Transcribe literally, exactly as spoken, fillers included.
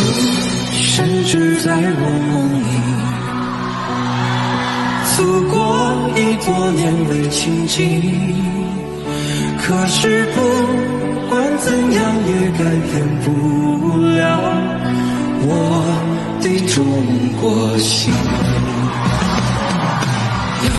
甚至在我梦里走过一多年的情景，可是不管怎样也改变不了我的中国心。